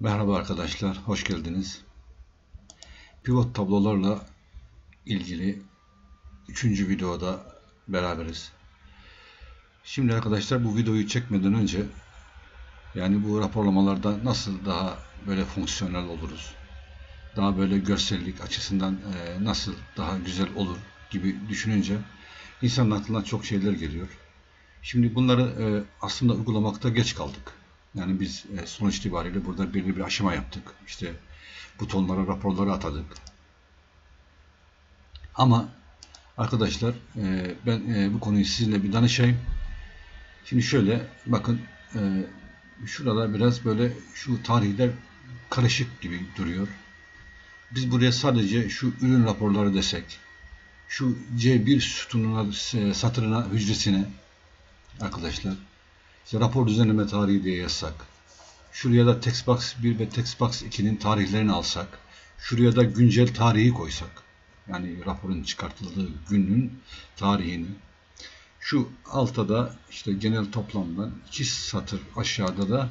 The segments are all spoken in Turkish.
Merhaba arkadaşlar, hoş geldiniz. Pivot tablolarla ilgili 3. videoda beraberiz. Şimdi arkadaşlar bu videoyu çekmeden önce yani bu raporlamalarda nasıl daha böyle fonksiyonel oluruz, daha böyle görsellik açısından nasıl daha güzel olur gibi düşününce insanın aklına çok şeyler geliyor. Şimdi bunları aslında uygulamakta geç kaldık. Yani biz sonuç itibariyle burada belirli bir aşama yaptık. İşte butonlara, raporları atadık. Ama arkadaşlar ben bu konuyu sizinle bir danışayım. Şimdi şöyle bakın, şurada biraz böyle şu tarihler karışık gibi duruyor. Biz buraya sadece şu ürün raporları desek, şu C1 sütununa, satırına, hücresine arkadaşlar işte rapor düzenleme tarihi diye yazsak, şuraya da textbox 1 ve textbox 2'nin tarihlerini alsak, şuraya da güncel tarihi koysak, yani raporun çıkartıldığı günün tarihini, şu altta da işte genel toplamdan 2 satır aşağıda da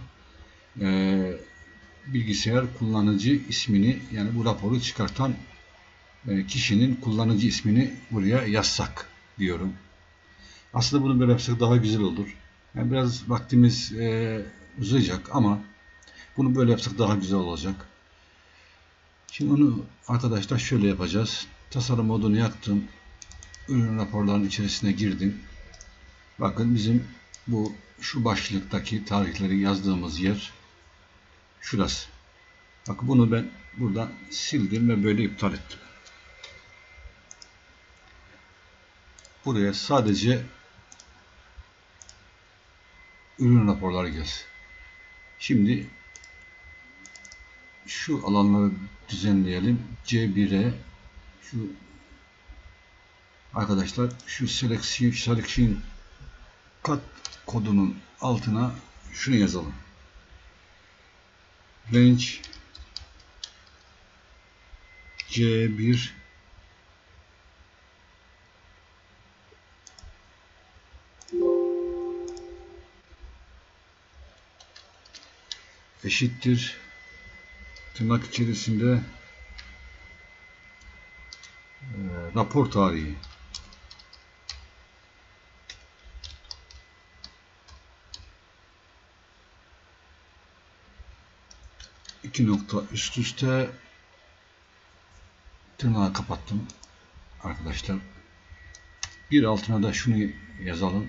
bilgisayar kullanıcı ismini, yani bu raporu çıkartan kişinin kullanıcı ismini buraya yazsak diyorum. Aslında bunu böyle yapsak daha güzel olur. Yani biraz vaktimiz uzayacak ama bunu böyle yapsak daha güzel olacak. Şimdi onu arkadaşlar şöyle yapacağız. Tasarım modunu yaktım. Ürün raporlarının içerisine girdim. Bakın bizim bu şu başlıktaki tarihleri yazdığımız yer şurası. Bakın bunu ben buradan sildim ve böyle iptal ettim. Buraya sadece ürün raporları gelsin. Şimdi şu alanları düzenleyelim. C1'e şu arkadaşlar şu selection kat kodunun altına şunu yazalım. Range C1 eşittir tırnak içerisinde rapor tarihi. İki nokta üst üste tırnağı kapattım arkadaşlar. Bir altına da şunu yazalım.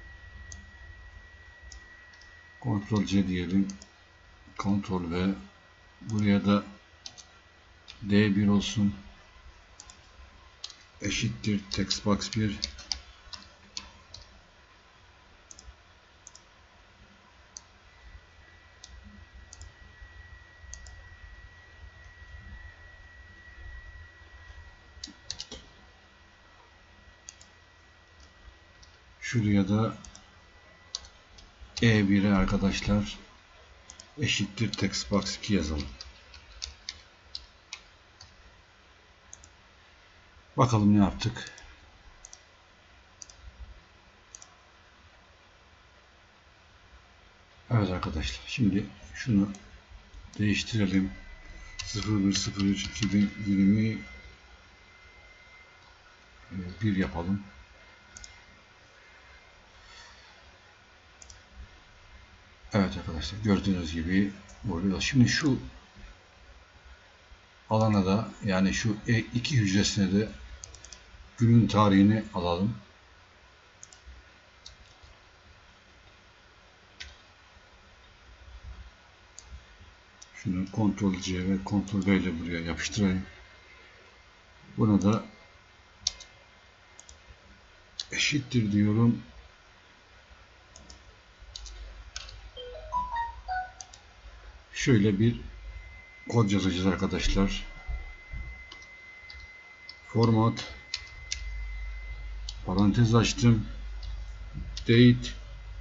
Ctrl C diyelim. Ctrl V. Buraya da D1 olsun. Eşittir textbox 1. Şuraya da E1'e arkadaşlar eşittir textbox 2 yazalım. Bakalım ne yaptık. Evet arkadaşlar, şimdi şunu değiştirelim. 01.03.2021 yapalım. Evet arkadaşlar, gördüğünüz gibi burada. Şimdi şu alana da, yani şu E2 hücresine de günün tarihini alalım. Şunu Ctrl C ve Ctrl V ile buraya yapıştırayım. Buna da eşittir diyorum. Şöyle bir kod yazacağız arkadaşlar. Format, parantez açtım, date,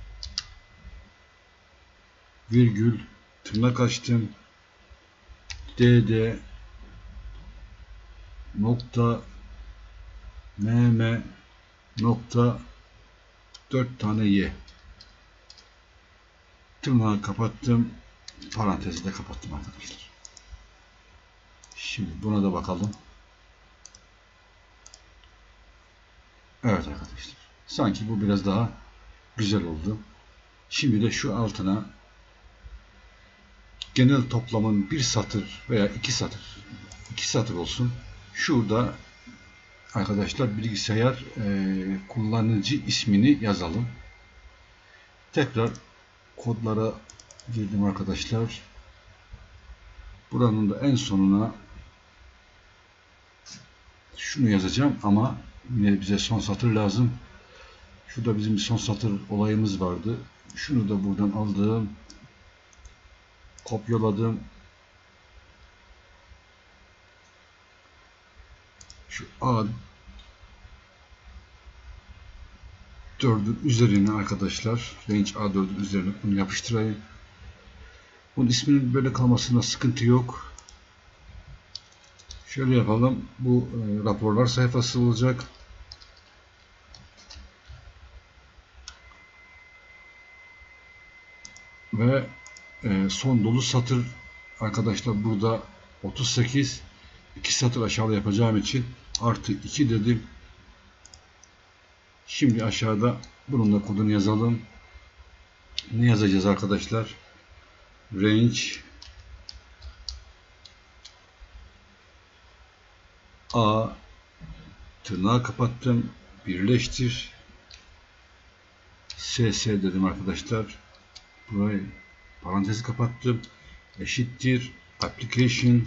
virgül, tırnak açtım, dd nokta mm nokta 4 tane y, tırnağı kapattım, Parantezi de kapattım arkadaşlar. Şimdi buna da bakalım. Evet arkadaşlar. Sanki bu biraz daha güzel oldu. Şimdi de şu altına genel toplamın bir satır veya iki satır olsun. Şurada arkadaşlar bilgisayar kullanıcı ismini yazalım. Tekrar kodlara girdim arkadaşlar. Buranın da en sonuna şunu yazacağım ama yine bize son satır lazım. Şurada bizim bir son satır olayımız vardı. Şunu da buradan aldım. Kopyaladım. Şu A4'ün üzerine arkadaşlar, range A4'ün üzerine bunu yapıştırayım. Bunun isminin böyle kalmasına sıkıntı yok. Şöyle yapalım. Bu raporlar sayfası olacak. Ve son dolu satır arkadaşlar burada 38, 2 satır aşağıda yapacağım için artı 2 dedim. Şimdi aşağıda bunun da kodunu yazalım. Ne yazacağız arkadaşlar? Range A tırnağı kapattım. Birleştir. SS dedim arkadaşlar. Burayı parantezi kapattım. Eşittir. Application.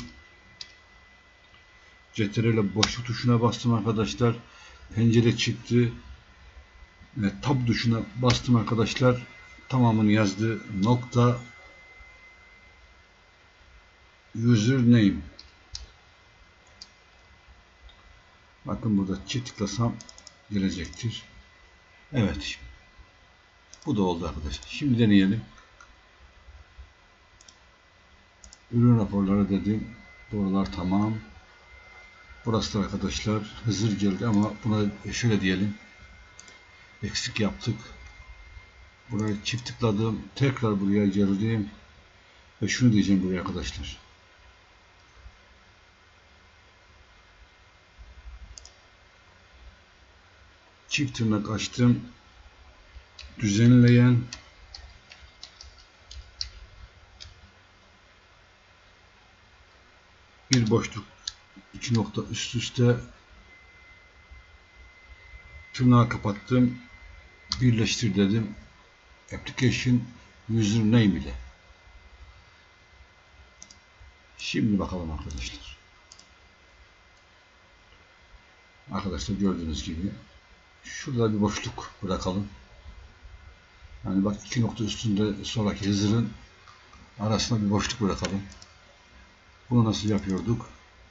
CTRL boşluk tuşuna bastım arkadaşlar. Pencere çıktı. Tab tuşuna bastım arkadaşlar. Tamamını yazdı. Nokta username. Bakın burada çift tıklasam gelecektir. Evet. Bu da oldu arkadaşlar. Şimdi deneyelim. Ürün raporları dedim. Doğrular tamam. Burası da arkadaşlar hazır geldi ama buna şöyle diyelim. Eksik yaptık. Buraya çift tıkladım. Tekrar buraya geldim. Ve şunu diyeceğim buraya arkadaşlar. Çift tırnak açtım. Düzenleyen bir boşluk 2 nokta üst üste tırnağı kapattım. Birleştir dedim. Application username ile. Şimdi bakalım arkadaşlar. Arkadaşlar gördüğünüz gibi şurada bir boşluk bırakalım. Yani bak 2 nokta üstünde sonraki hızırın arasında bir boşluk bırakalım. Bunu nasıl yapıyorduk?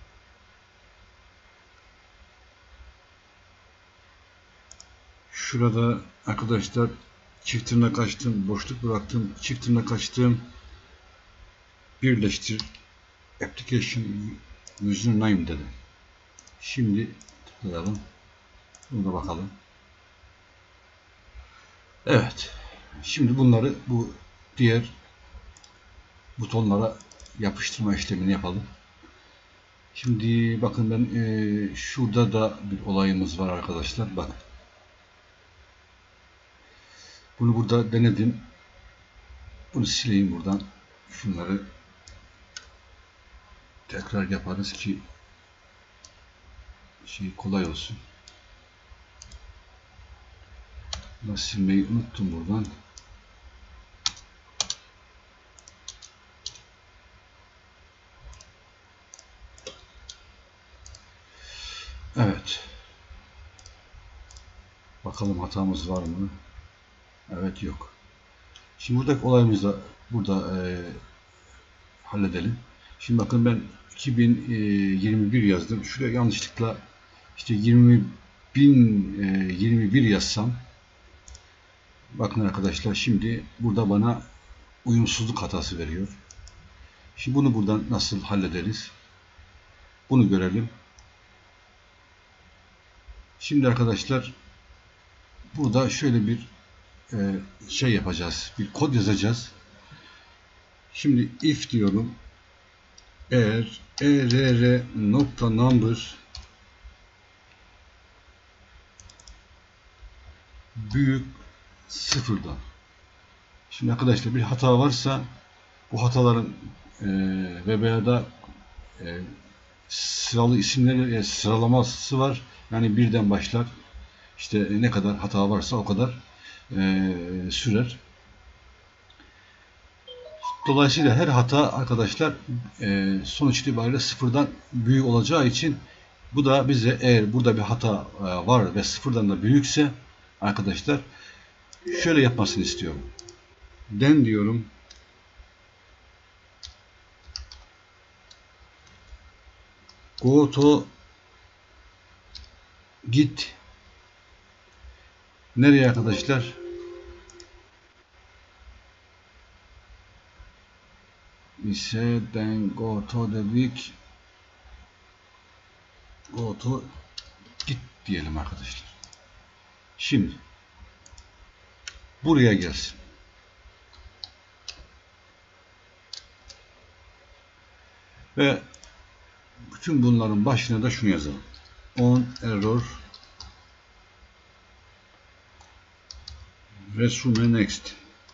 Şurada arkadaşlar çift tırnak açtım, boşluk bıraktım, çift tırnak açtım, birleştir, application username dedim. Şimdi tıklayalım. Buna da bakalım. Evet. Şimdi bunları bu diğer butonlara yapıştırma işlemini yapalım. Şimdi bakın ben şurada da bir olayımız var arkadaşlar. Bakın. Bunu burada denedim. Bunu sileyim buradan. Şunları tekrar yaparız ki kolay olsun. Bunu silmeyi unuttum buradan. Evet. Bakalım hatamız var mı? Evet, yok. Şimdi buradaki olayımızı da burada halledelim. Şimdi bakın ben 2021 yazdım. Şuraya yanlışlıkla işte 20.021 yazsam, bakın arkadaşlar şimdi burada bana uyumsuzluk hatası veriyor. Şimdi bunu buradan nasıl hallederiz? Bunu görelim. Şimdi arkadaşlar burada şöyle bir yapacağız. Bir kod yazacağız. Şimdi if diyorum. Eğer err nokta number büyük sıfırdan. Şimdi arkadaşlar bir hata varsa bu hataların veya da sıralı isimleri sıralaması var. Yani birden başlar. İşte ne kadar hata varsa o kadar sürer. Dolayısıyla her hata arkadaşlar sonuç itibariyle sıfırdan büyük olacağı için bu da bize eğer burada bir hata var ve sıfırdan da büyükse arkadaşlar şöyle yapmasını istiyorum. Den diyorum. Go to git. Nereye arkadaşlar? İse then go to dedik. Go to git diyelim arkadaşlar. Şimdi buraya gelsin. Ve bütün bunların başına da şunu yazalım. On error resume next.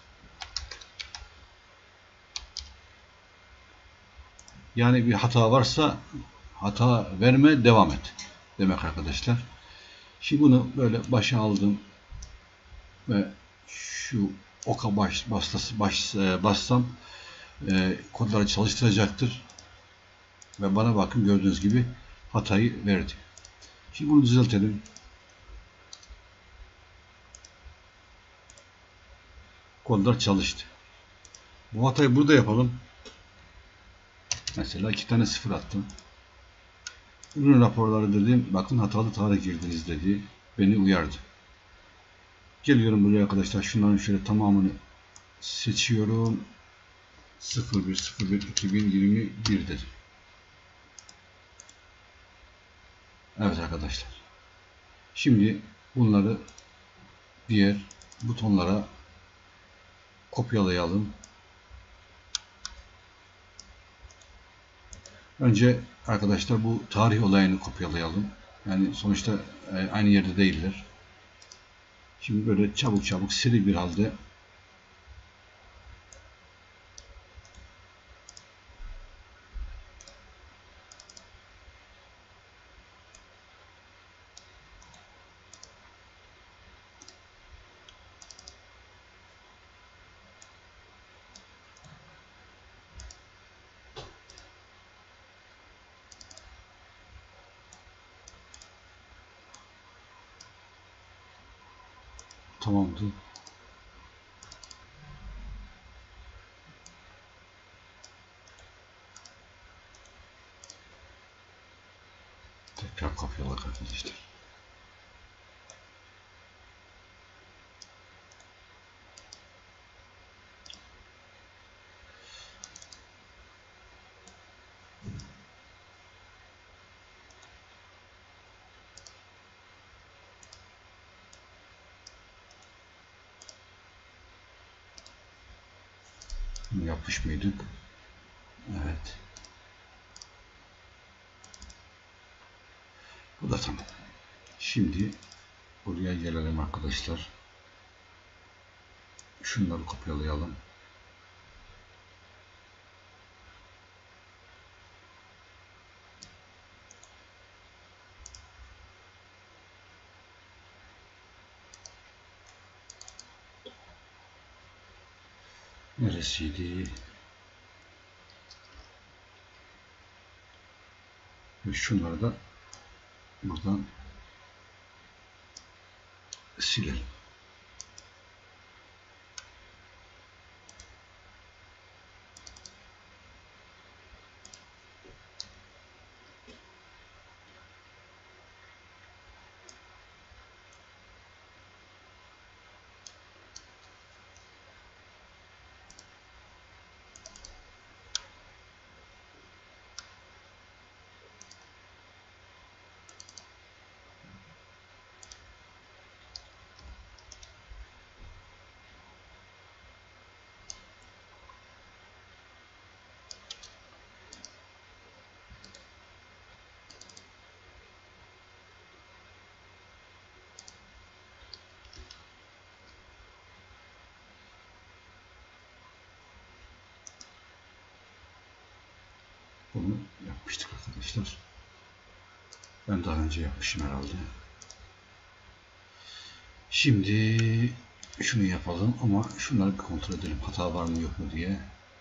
Yani bir hata varsa hata verme, devam et demek arkadaşlar. Şimdi bunu böyle başa aldım ve şu oka bassam kodları çalıştıracaktır ve bana bakın gördüğünüz gibi hatayı verdi. Şimdi bunu düzeltelim. Kodlar çalıştı. Bu hatayı burada yapalım. Mesela 2 tane sıfır attım. Ürün raporları dedim. Bakın hatalı tarih girdiniz dedi. Beni uyardı. Geliyorum buraya arkadaşlar. Şunların şöyle tamamını seçiyorum. 01.01.2021 dedim. Evet arkadaşlar. Şimdi bunları diğer butonlara kopyalayalım. Önce arkadaşlar bu tarih olayını kopyalayalım. Yani sonuçta aynı yerde değiller. Şimdi böyle çabuk seri bir halde tamamdı. Tekrar kopyaladık arkadaşlar. Yapmış mıydık? Evet. Bu da tamam. Şimdi buraya gelelim arkadaşlar. Şunları kopyalayalım. Neresiydi? Ve şunları da buradan silelim. Bunu yapmıştık arkadaşlar. Ben daha önce yapmışım herhalde. Şimdi şunu yapalım ama şunları bir kontrol edelim. Hata var mı yok mu diye.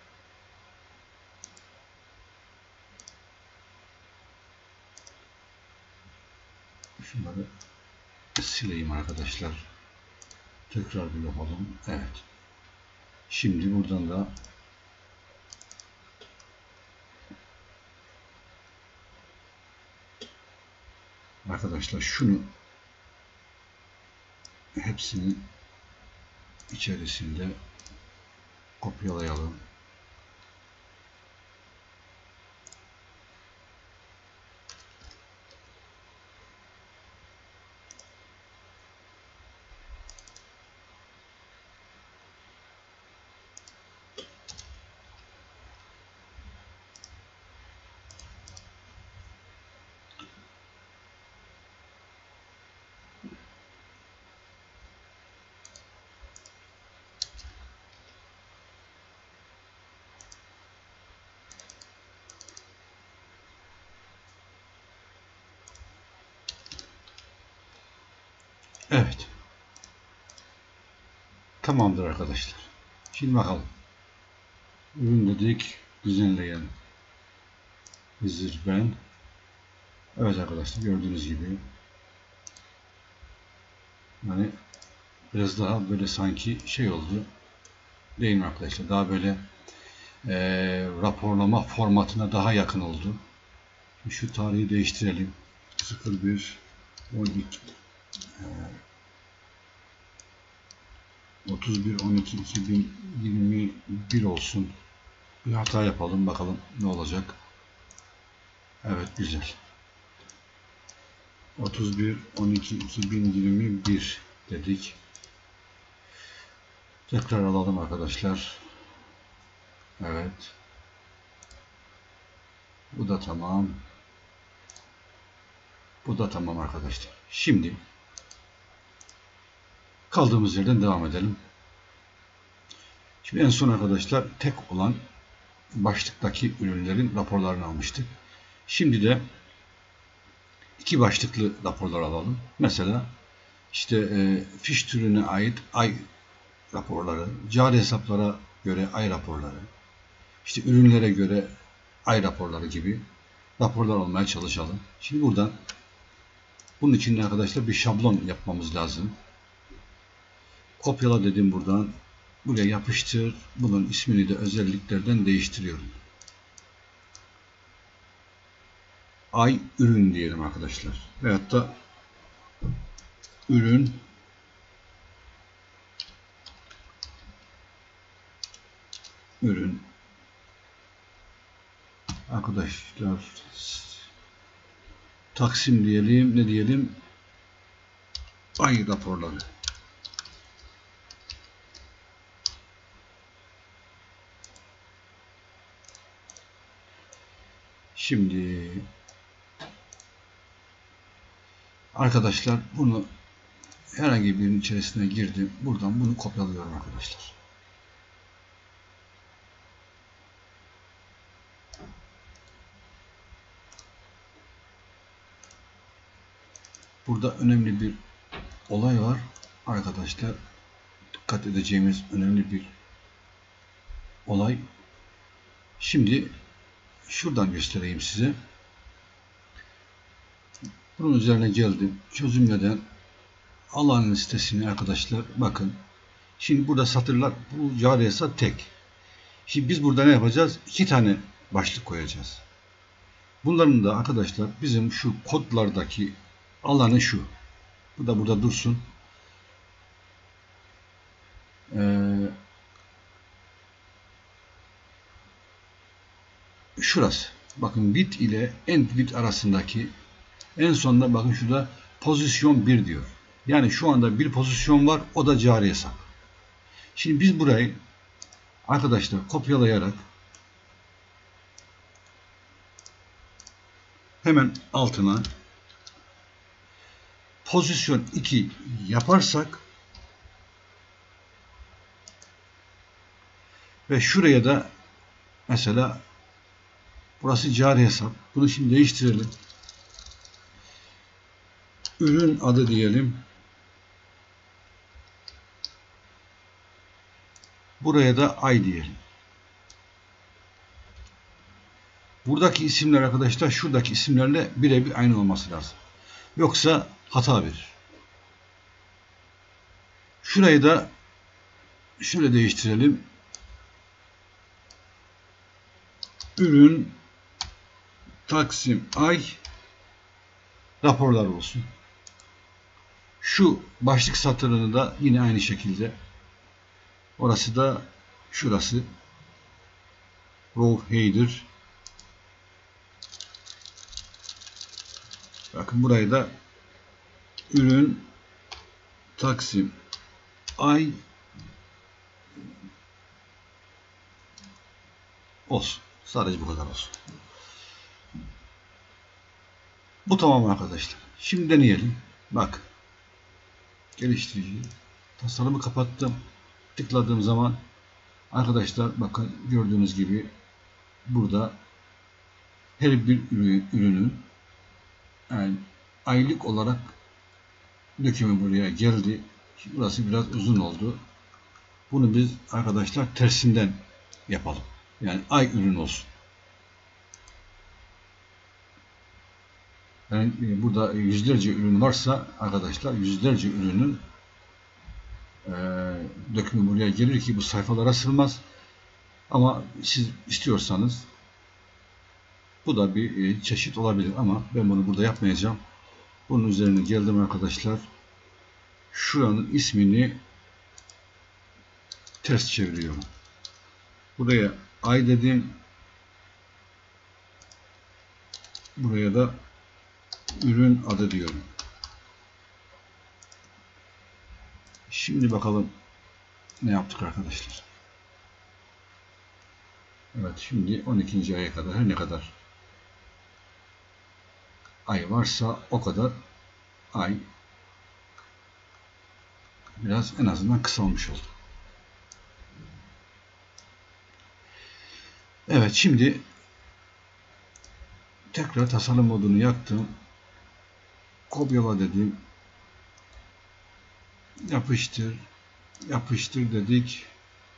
Şunları sileyim arkadaşlar. Tekrar bir yapalım. Evet. Şimdi buradan da arkadaşlar şunu hepsini içerisinde kopyalayalım. Evet. Tamamdır arkadaşlar. Şimdi bakalım. Ürün dedik. Düzenleyen Hızır ben. Evet arkadaşlar, gördüğünüz gibi yani biraz daha böyle sanki şey oldu. Değil mi arkadaşlar? Daha böyle raporlama formatına daha yakın oldu. Şu tarihi değiştirelim. 01 12 31 12 2021 olsun. Bir hata yapalım bakalım ne olacak. Evet, güzel. 31 12 2021 dedik. Tekrar alalım arkadaşlar. Evet. Bu da tamam. Bu da tamam arkadaşlar. Şimdi kaldığımız yerden devam edelim. Şimdi en son arkadaşlar tek olan başlıktaki ürünlerin raporlarını almıştık. Şimdi de iki başlıklı raporlar alalım. Mesela işte fiş türüne ait ay raporları, cari hesaplara göre ay raporları, işte ürünlere göre ay raporları gibi raporlar almaya çalışalım. Şimdi buradan bunun için arkadaşlar bir şablon yapmamız lazım. Kopyala dedim buradan. Buraya yapıştır. Bunun ismini de özelliklerden değiştiriyorum. Ay ürün diyelim arkadaşlar. Veyahut da ürün arkadaşlar Taksim diyelim. Ne diyelim? Ay raporları. Şimdi arkadaşlar bunu herhangi birinin içerisine girdim. Buradan bunu kopyalıyorum arkadaşlar. Burada önemli bir olay var arkadaşlar. Dikkat edeceğimiz önemli bir olay. Şimdi şuradan göstereyim size. Bunun üzerine geldim. Çözümleden alan listesini arkadaşlar bakın. Şimdi burada satırlar, bu cari hesap tek. Şimdi biz burada ne yapacağız? İki tane başlık koyacağız. Bunların da arkadaşlar bizim şu kodlardaki alanı şu. Bu da burada dursun. Şurası. Bakın bit ile end bit arasındaki en sonunda bakın şurada pozisyon 1 diyor. Yani şu anda bir pozisyon var. O da cari hesap. Şimdi biz burayı arkadaşlar kopyalayarak hemen altına pozisyon 2 yaparsak ve şuraya da mesela Burası cari hesap. Bunu şimdi değiştirelim. Ürün adı diyelim. Buraya da ay diyelim. Buradaki isimler arkadaşlar şuradaki isimlerle birebir aynı olması lazım. Yoksa hata verir. Şurayı da şöyle değiştirelim. Ürün, Taksim, ay, raporlar olsun. Şu başlık satırını da yine aynı şekilde. Orası da şurası. Row header. Bakın burayı da ürün, Taksim, ay olsun. Sadece bu kadar olsun. Bu tamam arkadaşlar. Şimdi deneyelim. Bak. Geliştirici. Tasarımı kapattım. Tıkladığım zaman arkadaşlar bakın gördüğünüz gibi burada her bir ürünün yani aylık olarak dökümü buraya geldi. Şimdi burası biraz uzun oldu. Bunu biz arkadaşlar tersinden yapalım. Yani ay ürün olsun. Yani burada yüzlerce ürün varsa arkadaşlar yüzlerce ürünün dökümü buraya gelir ki bu sayfalara sığmaz. Ama siz istiyorsanız bu da bir çeşit olabilir ama ben bunu burada yapmayacağım. Bunun üzerine geldim arkadaşlar. Şuranın ismini ters çeviriyorum. Buraya ay dedim. Buraya da ürün adı diyorum. Şimdi bakalım ne yaptık arkadaşlar. Evet şimdi 12. aya kadar her ne kadar ay varsa o kadar ay biraz en azından kısalmış oldu. Evet şimdi tekrar tasarım modunu yaktım. Kopyala dedim. Yapıştır. Yapıştır dedik.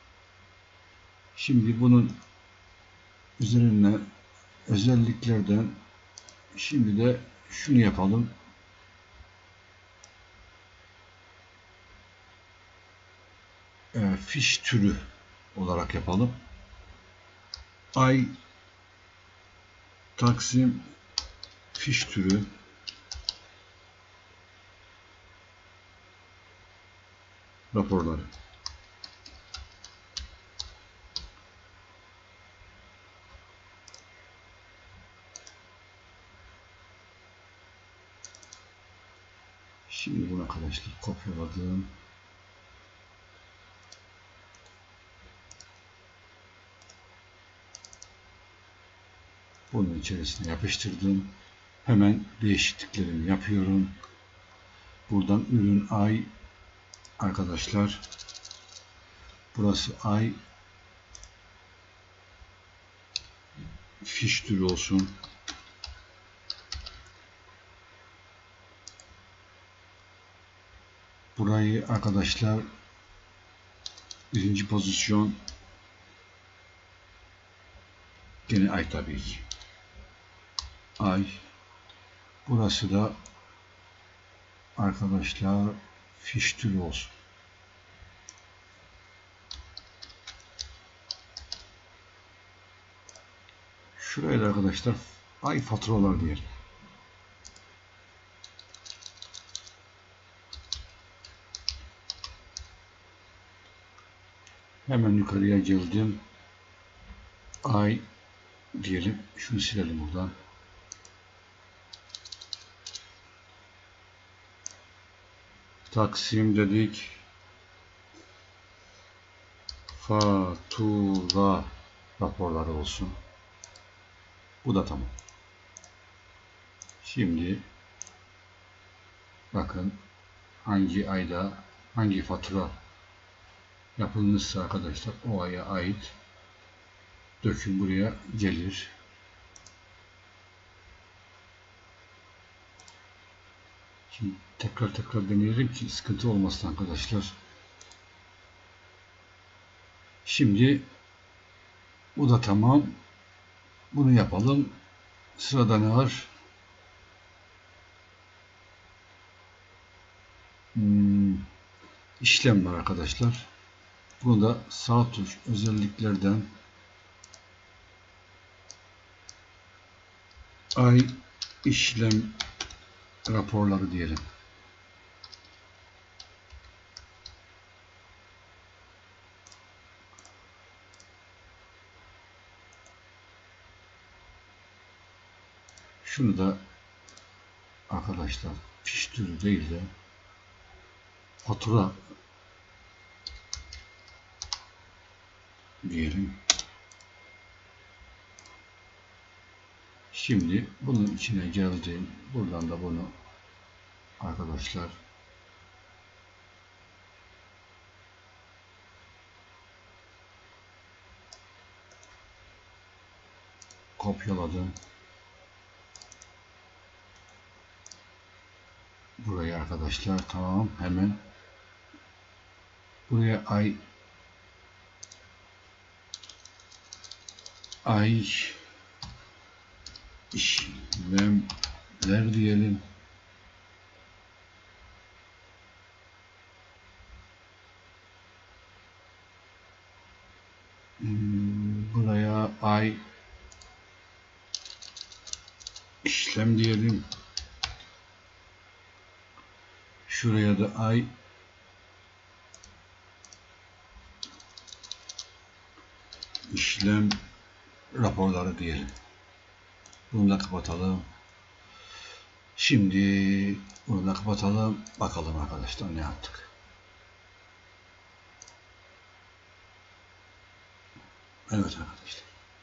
Şimdi bunun üzerine özelliklerden şimdi de şunu yapalım. Fiş türü olarak yapalım. Ay, Taksim, fiş türü. Raporları. Şimdi bunu arkadaşlar kopyaladım. Bunun içerisine yapıştırdım. Hemen değişikliklerimi yapıyorum. Buradan ürün ay arkadaşlar. Burası ay. Fiş türü olsun. Burayı arkadaşlar birinci pozisyon gene ay tabii ki. Ay. Burası da arkadaşlar fiş türü olsun. Şuraya da arkadaşlar ay faturalar diyelim. Hemen yukarıya geldim. Ay diyelim. Şunu silelim buradan. Taksim dedik. Fatura raporları olsun. Bu da tamam. Şimdi bakın hangi ayda hangi fatura yapılmışsa arkadaşlar o aya ait döküm buraya gelir. Şimdi tekrar deneyelim ki sıkıntı olmasın arkadaşlar. Şimdi bu da tamam. Bunu yapalım. Sırada ne var? İşlem var arkadaşlar. Bunu da sağ tuş özelliklerden ay işlem raporları diyelim. Şunu da arkadaşlar fiş türü değil de fatura diyelim. Şimdi bunun içine geldim. Buradan da bunu arkadaşlar kopyaladım. Buraya arkadaşlar tamam, hemen buraya ay işlemler diyelim. Buraya ay işlem diyelim. Şuraya da ay işlem raporları diyelim. Bunu da kapatalım. Şimdi bunu da kapatalım. Bakalım arkadaşlar ne yaptık. Evet arkadaşlar.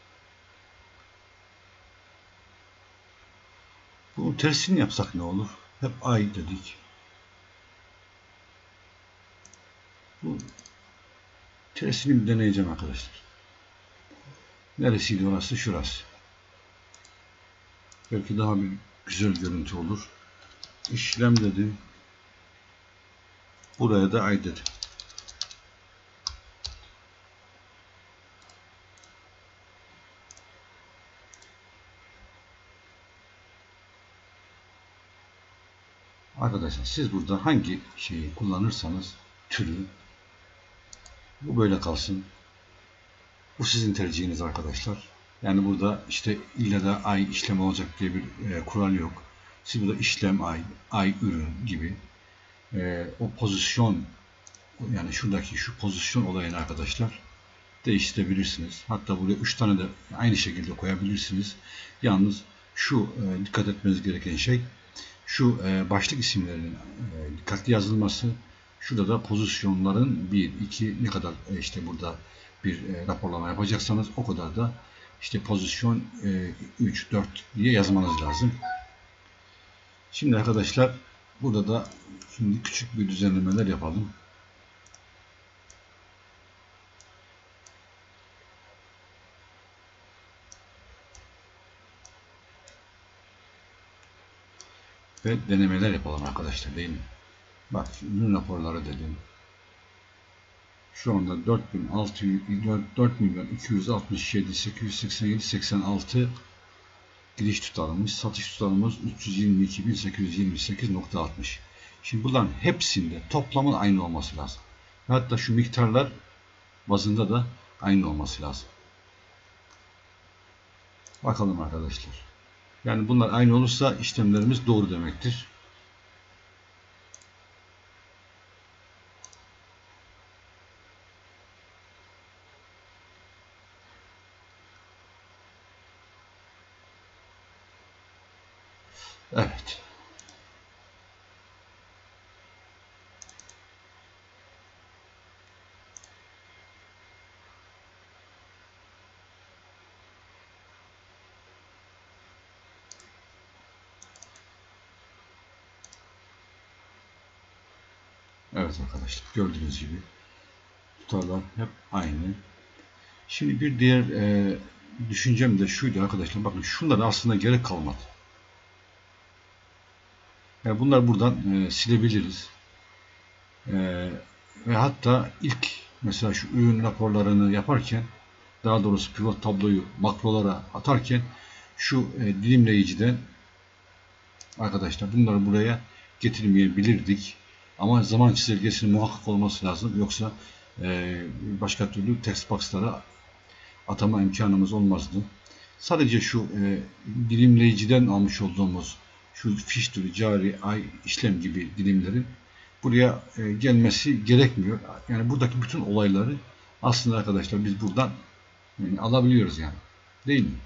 Bu tersini yapsak ne olur? Hep ay dedik. Bu tersini bir deneyeceğim arkadaşlar. Neresiydi orası? Şurası. Belki daha bir güzel görüntü olur. İşlem dedim. Buraya da ay dedim. Arkadaşlar siz burada hangi şeyi kullanırsanız türü, bu böyle kalsın. Bu sizin tercihiniz arkadaşlar. Yani burada işte illa da ay işlem olacak diye bir kural yok. Siz burada işlem ay ürün gibi o pozisyon, yani şuradaki şu pozisyon olayını arkadaşlar değiştirebilirsiniz. Hatta buraya 3 tane de aynı şekilde koyabilirsiniz. Yalnız şu dikkat etmeniz gereken şey, şu başlık isimlerinin dikkatli yazılması. Şurada da pozisyonların 1, 2 ne kadar işte burada bir raporlama yapacaksanız o kadar da işte pozisyon 3, 4 diye yazmanız lazım. Şimdi arkadaşlar burada da şimdi küçük bir düzenlemeler yapalım. Ve denemeler yapalım arkadaşlar, değil mi? Bak, ürün raporları dedim. Şu anda 4.267.887.86 giriş tutarımız, satış tutarımız 322.828.60. Şimdi bunların hepsinde toplamın aynı olması lazım. Hatta şu miktarlar bazında da aynı olması lazım. Bakalım arkadaşlar. Yani bunlar aynı olursa işlemlerimiz doğru demektir. Evet. Evet arkadaşlar, gördüğünüz gibi tutarlar hep aynı. Şimdi bir diğer düşüncem de şuydu arkadaşlar. Bakın şunlara aslında gerek kalmadı. Yani bunlar buradan silebiliriz. Ve hatta ilk mesela şu ürün raporlarını yaparken, daha doğrusu pivot tabloyu makrolara atarken şu dilimleyiciden arkadaşlar bunları buraya getirmeyebilirdik. Ama zaman çizelgesinin muhakkak olması lazım. Yoksa başka türlü text box'lara atama imkanımız olmazdı. Sadece şu dilimleyiciden almış olduğumuz şu fiş türü, cari, ay, işlem gibi dilimlerin buraya gelmesi gerekmiyor. Yani buradaki bütün olayları aslında arkadaşlar biz buradan alabiliyoruz yani. Değil mi?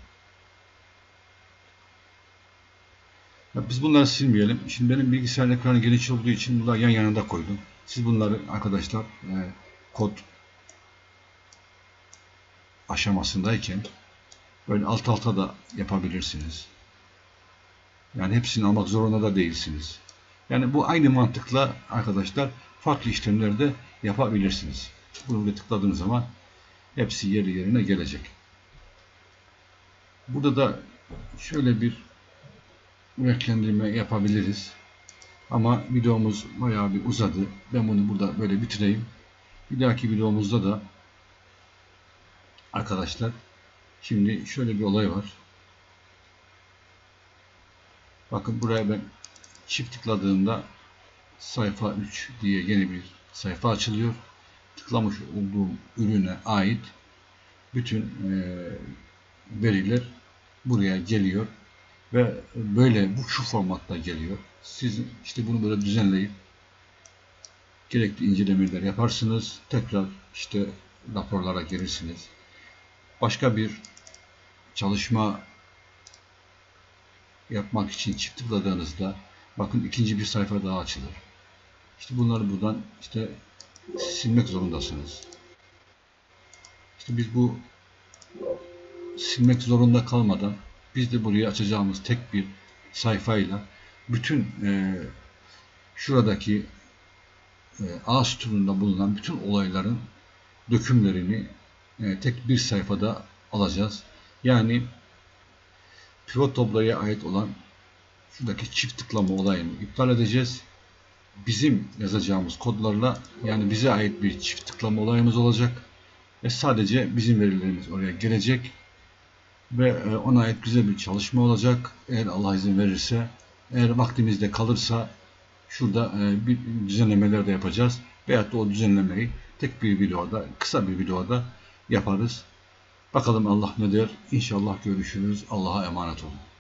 Ya biz bunları silmeyelim. Şimdi benim bilgisayar ekranı geniş olduğu için bunları yan yanında koydum. Siz bunları arkadaşlar kod aşamasındayken böyle alt alta da yapabilirsiniz. Yani hepsini almak zorunda da değilsiniz. Yani bu aynı mantıkla arkadaşlar farklı işlemlerde yapabilirsiniz. Bunu buraya tıkladığınız zaman hepsi yerine gelecek. Burada da şöyle bir renklendirme yapabiliriz. Ama videomuz bayağı bir uzadı. Ben bunu burada böyle bitireyim. Bir dahaki videomuzda da arkadaşlar şimdi şöyle bir olay var. Bakın buraya ben çift tıkladığımda sayfa 3 diye yeni bir sayfa açılıyor. Tıklamış olduğum ürüne ait bütün veriler buraya geliyor ve böyle şu formatta geliyor. Siz işte bunu böyle düzenleyip gerekli incelemeler yaparsınız. Tekrar işte raporlara gelirsiniz. Başka bir çalışma yapmak için çift tıkladığınızda bakın ikinci bir sayfa daha açılır. İşte bunları buradan işte silmek zorundasınız. İşte biz bu silmek zorunda kalmadan biz de buraya açacağımız tek bir sayfayla bütün şuradaki A sütununda bulunan bütün olayların dökümlerini tek bir sayfada alacağız. Yani pivot tabloya ait olan şuradaki çift tıklama olayını iptal edeceğiz. Bizim yazacağımız kodlarla yani bize ait bir çift tıklama olayımız olacak ve sadece bizim verilerimiz oraya gelecek ve ona ait güzel bir çalışma olacak. Eğer Allah izin verirse, eğer vaktimizde kalırsa şurada bir düzenlemeler de yapacağız. Veyahut da o düzenlemeyi tek bir videoda, kısa bir videoda yaparız. Bakalım Allah ne der? İnşallah görüşürüz. Allah'a emanet olun.